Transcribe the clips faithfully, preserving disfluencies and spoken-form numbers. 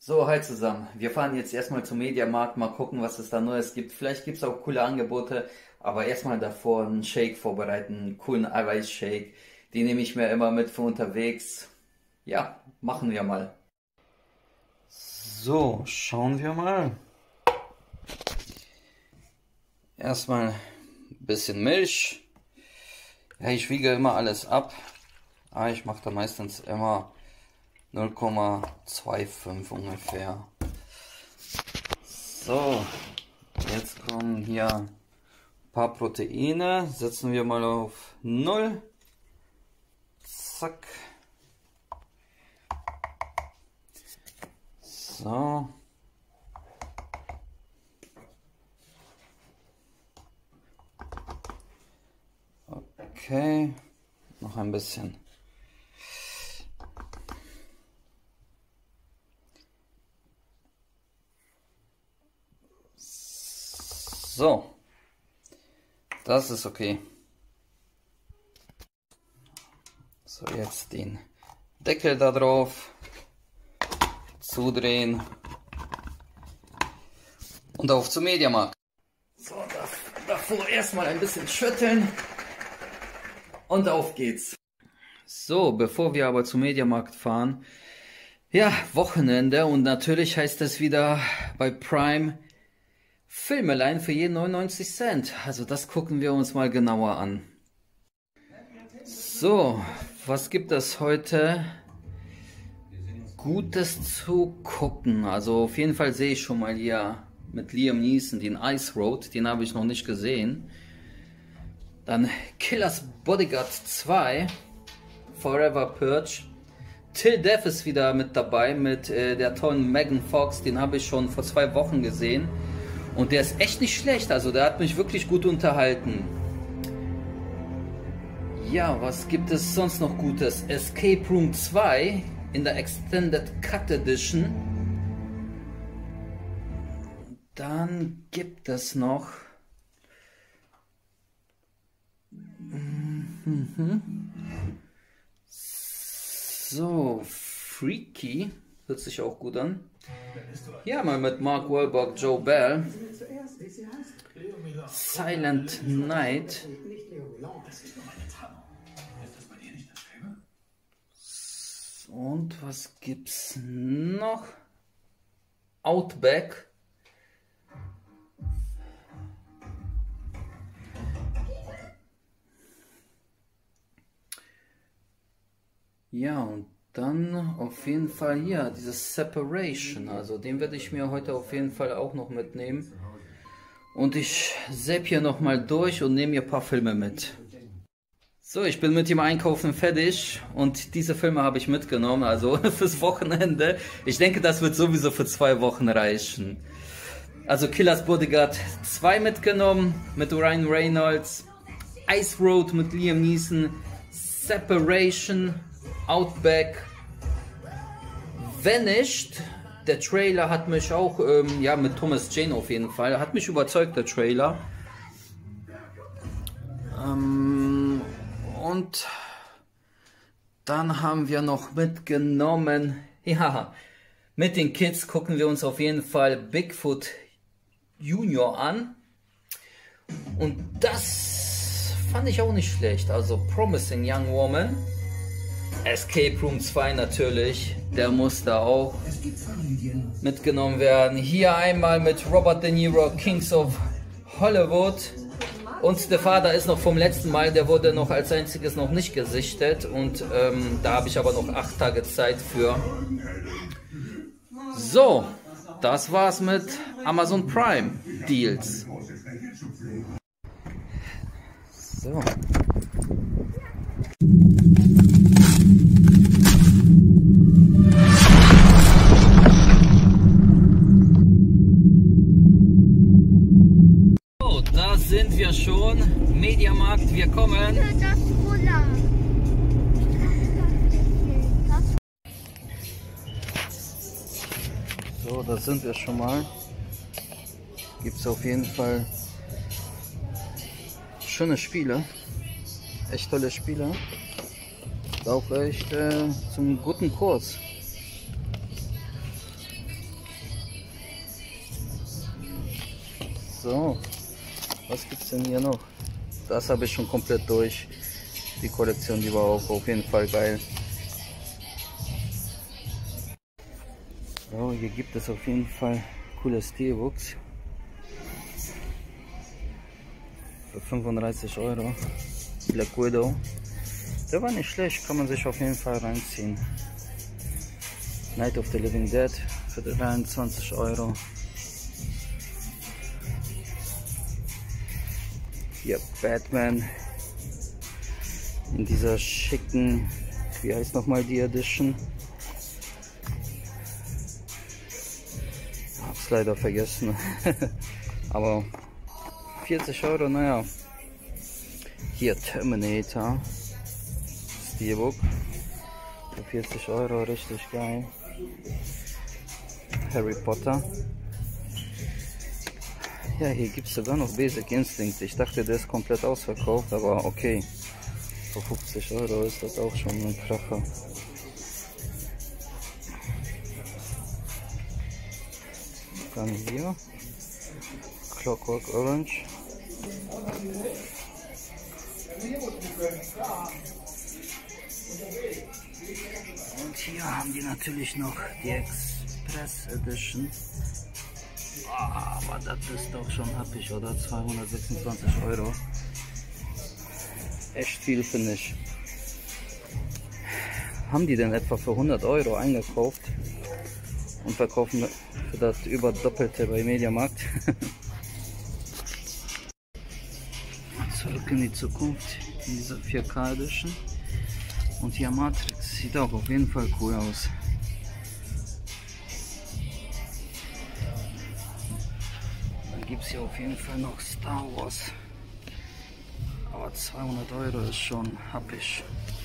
So, hi zusammen. Wir fahren jetzt erstmal zum Mediamarkt, mal gucken, was es da Neues gibt. Vielleicht gibt es auch coole Angebote, aber erstmal davor einen Shake vorbereiten, einen coolen Eiweißshake. Den nehme ich mir immer mit für unterwegs. Ja, machen wir mal. So, schauen wir mal. Erstmal ein bisschen Milch. Ja, ich wiege immer alles ab. Aber ich mache da meistens immer null Komma fünfundzwanzig ungefähr. So, jetzt kommen hier ein paar Proteine. Setzen wir mal auf null. Zack. So. Okay. Noch ein bisschen. So, das ist okay. So, jetzt den Deckel da drauf, zudrehen und auf zum Mediamarkt. So, davor erstmal ein bisschen schütteln und auf geht's. So, bevor wir aber zum Mediamarkt fahren, ja, Wochenende, und natürlich heißt es wieder bei Prime Filmelein für jeden neunundneunzig Cent. Also das gucken wir uns mal genauer an. So, was gibt es heute Gutes zu gucken? Also auf jeden Fall sehe ich schon mal hier mit Liam Neeson den Ice Road. Den habe ich noch nicht gesehen. Dann Killers Bodyguard zwei, Forever Purge. Till Death ist wieder mit dabei mit äh, der tollen Megan Fox. Den habe ich schon vor zwei Wochen gesehen. Und der ist echt nicht schlecht, also der hat mich wirklich gut unterhalten. Ja, was gibt es sonst noch Gutes? Escape Room zwei in der Extended Cut Edition. Dann gibt es noch... So, Freaky. Hört sich auch gut an. Ja, mal mit Mark Wahlberg, Joe Bell. Silent Night. Und was gibt's noch? Outback. Ja, und dann auf jeden Fall hier, dieses Separation, also den werde ich mir heute auf jeden Fall auch noch mitnehmen. Und ich zapp hier nochmal durch und nehme mir ein paar Filme mit. So, ich bin mit dem Einkaufen fertig und diese Filme habe ich mitgenommen, also fürs Wochenende. Ich denke, das wird sowieso für zwei Wochen reichen. Also Killers Bodyguard zwei mitgenommen mit Ryan Reynolds, Ice Road mit Liam Neeson, Separation, Outback, Vanished. Der Trailer hat mich auch, ähm, ja, mit Thomas Jane auf jeden Fall, hat mich überzeugt, der Trailer. Ähm, und dann haben wir noch mitgenommen, ja, mit den Kids gucken wir uns auf jeden Fall Bigfoot Junior an. Und das fand ich auch nicht schlecht, also Promising Young Woman. Escape Room zwei natürlich, der muss da auch mitgenommen werden. Hier einmal mit Robert De Niro, Kings of Hollywood. Und der Vater ist noch vom letzten Mal, der wurde noch als einziges noch nicht gesichtet. Und ähm, da habe ich aber noch acht Tage Zeit für. So, das war's mit Amazon Prime Deals. So. Sind wir schon, Mediamarkt, wir kommen. So, da sind wir schon mal. Gibt es auf jeden Fall schöne Spiele, echt tolle Spiele, auch echt äh, zum guten Kurs. So, was gibt's denn hier noch? Das habe ich schon komplett durch. Die Kollektion, die war auch auf jeden Fall geil. So, hier gibt es auf jeden Fall coole Steelbooks. Für fünfunddreißig Euro. Black Widow. Der war nicht schlecht, kann man sich auf jeden Fall reinziehen. Night of the Living Dead für dreiundzwanzig Euro. Hier Batman in dieser schicken, wie heißt nochmal die Edition? Hab's leider vergessen. Aber vierzig Euro, naja. Hier Terminator Steelbook für vierzig Euro, richtig geil. Harry Potter. Ja, hier gibt es sogar noch Basic Instinct. Ich dachte, der ist komplett ausverkauft, aber okay. Für fünfzig Euro ist das auch schon ein Kracher. Dann hier Clockwork Orange. Und hier haben die natürlich noch die Express Edition. Oh, aber das ist doch schon happig, oder? zweihundertsechsundzwanzig Euro. Echt viel, finde ich. Haben die denn etwa für hundert Euro eingekauft und verkaufen für das über Doppelte bei Mediamarkt? Zurück in die Zukunft, in dieser vier K Edition. Und hier Matrix, sieht auch auf jeden Fall cool aus. Dann gibt es hier auf jeden Fall noch Star Wars. Aber zweihundert Euro ist schon happig.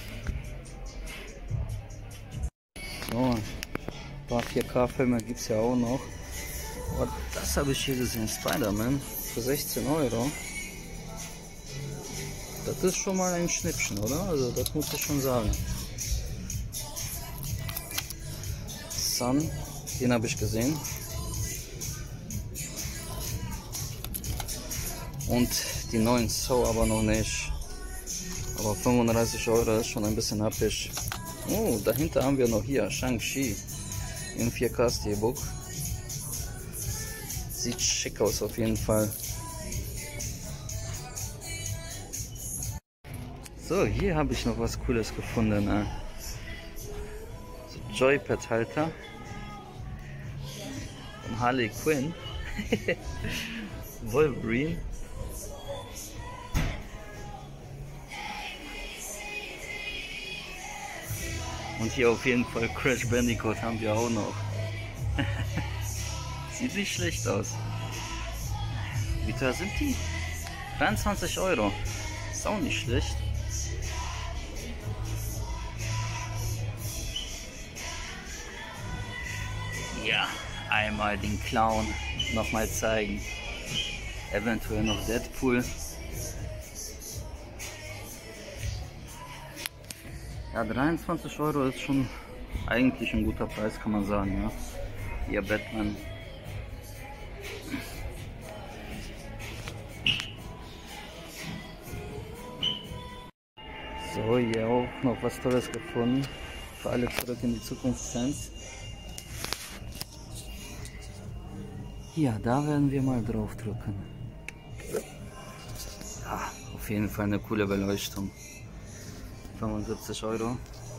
So, ein paar vier K Filme gibt es ja auch noch. Aber das habe ich hier gesehen, Spider-Man für sechzehn Euro. Das ist schon mal ein Schnippchen, oder? Also das muss ich schon sagen. Sun, den habe ich gesehen. Und die neuen So aber noch nicht. Aber fünfunddreißig Euro ist schon ein bisschen happig. Oh, dahinter haben wir noch hier Shang-Chi im vier K Steelbook. Sieht schick aus auf jeden Fall. So, hier habe ich noch was Cooles gefunden. Ne? So Joypad-Halter von Harley Quinn. Wolverine. Und hier auf jeden Fall Crash Bandicoot haben wir auch noch. Sieht nicht schlecht aus. Wie teuer sind die? dreiundzwanzig Euro. Ist auch nicht schlecht. Ja, einmal den Clown nochmal zeigen. Eventuell noch Deadpool. Ja, dreiundzwanzig Euro ist schon eigentlich ein guter Preis, kann man sagen. Ja. Hier Batman. So, hier auch noch was Tolles gefunden. Für alle Zurück in die Zukunft Fans. Ja, da werden wir mal drauf drücken. Ja, auf jeden Fall eine coole Beleuchtung. fünfundsiebzig Euro.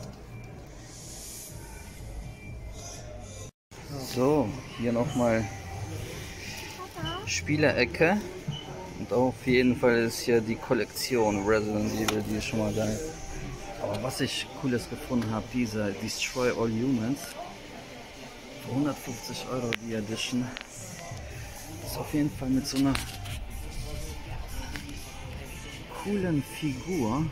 So, hier nochmal Spielerecke. Und auf jeden Fall ist hier die Kollektion Resident Evil, die ist schon mal geil. Aber was ich Cooles gefunden habe, dieser Destroy All Humans. Für hundertfünfzig Euro die Edition. Ist auf jeden Fall mit so einer coolen Figur.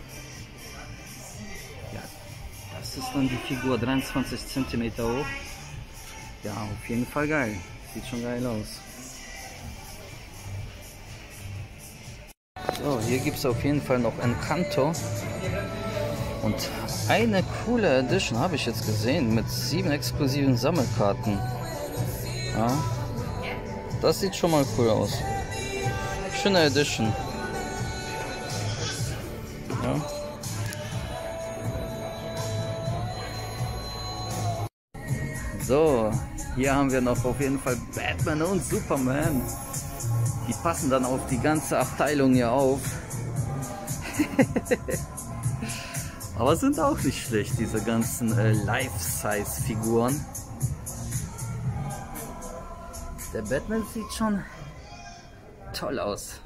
Ja, das ist dann die Figur dreiundzwanzig Zentimeter hoch. Ja, auf jeden Fall geil. Sieht schon geil aus. So, hier gibt es auf jeden Fall noch Encanto. Und eine coole Edition habe ich jetzt gesehen mit sieben exklusiven Sammelkarten. Ja, das sieht schon mal cool aus. Schöne Edition. Ja. So, hier haben wir noch auf jeden Fall Batman und Superman. Die passen dann auf die ganze Abteilung hier auf. Aber sind auch nicht schlecht, diese ganzen äh, Life-Size-Figuren. Der Batman sieht schon toll aus.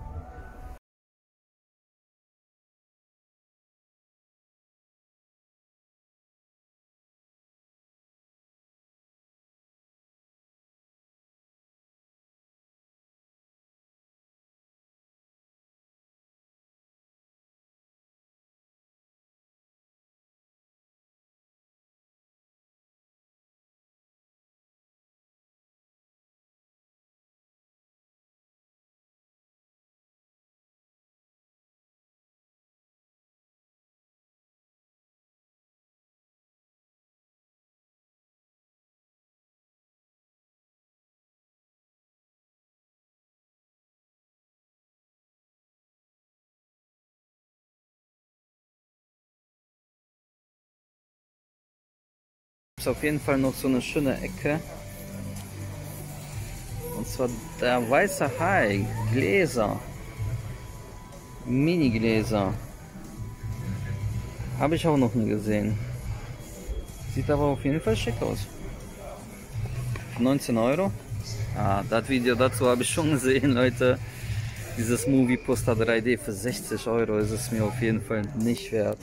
Ist auf jeden Fall noch so eine schöne Ecke. Und zwar der weiße Hai, Gläser, Mini-Gläser. Habe ich auch noch nie gesehen. Sieht aber auf jeden Fall schick aus. neunzehn Euro. Ah, das Video dazu habe ich schon gesehen, Leute. Dieses Movie Poster drei D für sechzig Euro ist es mir auf jeden Fall nicht wert.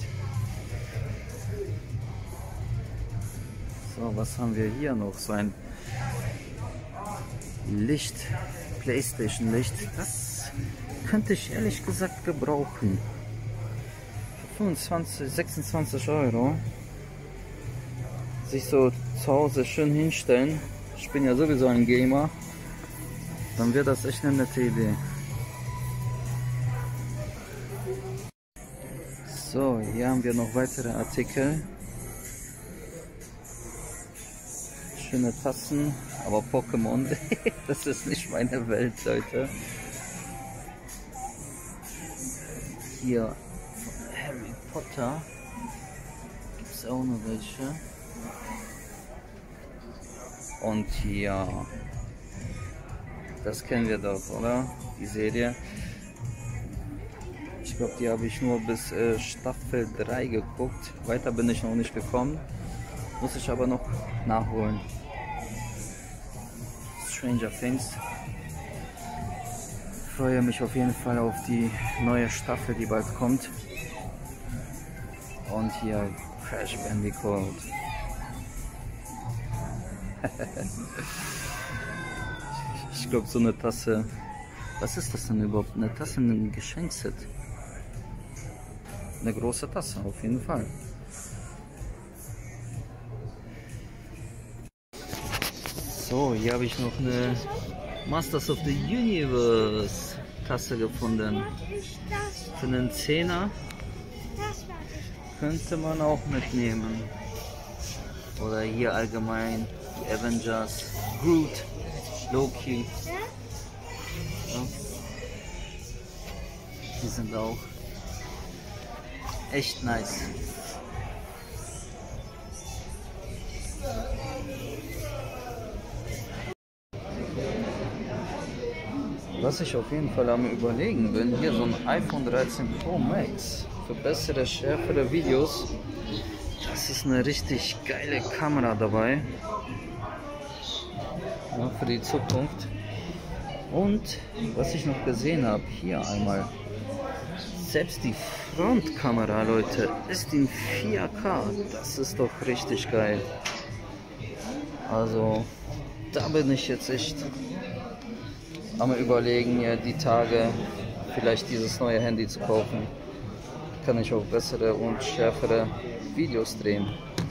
So, was haben wir hier noch? So ein Licht, PlayStation Licht. Das könnte ich ehrlich gesagt gebrauchen. Für fünfundzwanzig, sechsundzwanzig Euro. Sich so zu Hause schön hinstellen. Ich bin ja sowieso ein Gamer. Dann wäre das echt eine nette Idee. So, hier haben wir noch weitere Artikel. Schöne Tassen, aber Pokémon, das ist nicht meine Welt, Leute. Hier von Harry Potter gibt es auch noch welche. Und hier, das kennen wir doch, oder? Die Serie. Ich glaube, die habe ich nur bis äh, Staffel drei geguckt. Weiter bin ich noch nicht gekommen. Muss ich aber noch nachholen. Stranger Things. Ich freue mich auf jeden Fall auf die neue Staffel, die bald kommt. Und hier Crash Bandicoot. Ich glaube, so eine Tasse. Was ist das denn überhaupt? Eine Tasse, ein Geschenkset. Eine große Tasse, auf jeden Fall. So, hier habe ich noch eine Masters of the Universe Tasse gefunden. Für einen Zehner könnte man auch mitnehmen. Oder hier allgemein die Avengers, Groot, Loki. Ja. Die sind auch echt nice. Was ich auf jeden Fall am Überlegen bin, hier so ein iPhone dreizehn Pro Max für bessere, schärfere Videos. Das ist eine richtig geile Kamera dabei. Ja, für die Zukunft. Und was ich noch gesehen habe, hier einmal. Selbst die Frontkamera, Leute, ist in vier K. Das ist doch richtig geil. Also, da bin ich jetzt echt am Überlegen, ja, die Tage vielleicht dieses neue Handy zu kaufen. Kann ich auch bessere und schärfere Videos drehen.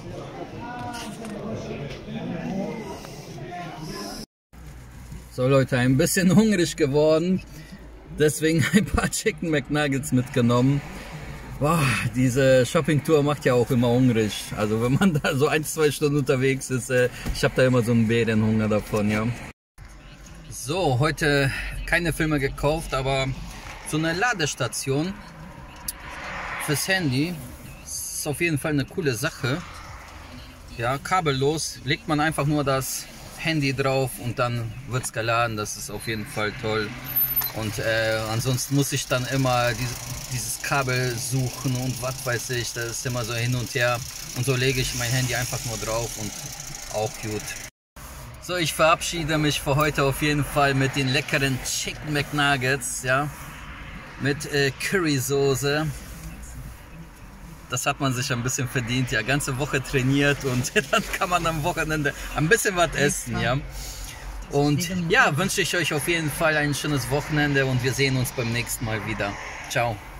So Leute, ein bisschen hungrig geworden, deswegen ein paar Chicken McNuggets mitgenommen. Boah, diese Shopping-Tour macht ja auch immer hungrig. Also wenn man da so ein, zwei Stunden unterwegs ist, äh, ich habe da immer so einen Bärenhunger davon, ja. So, heute keine Filme gekauft, aber so eine Ladestation fürs Handy ist auf jeden Fall eine coole Sache. Ja, kabellos, legt man einfach nur das Handy drauf und dann wird es geladen. Das ist auf jeden Fall toll. Und äh, ansonsten muss ich dann immer diese, dieses Kabel suchen und was weiß ich, das ist immer so hin und her. Und so lege ich mein Handy einfach nur drauf und auch gut. So, ich verabschiede mich für heute auf jeden Fall mit den leckeren Chicken McNuggets, ja, mit äh, Currysoße. Das hat man sich ein bisschen verdient, ja, ganze Woche trainiert und dann kann man am Wochenende ein bisschen was essen, ja. Und ja, wünsche ich euch auf jeden Fall ein schönes Wochenende und wir sehen uns beim nächsten Mal wieder. Ciao.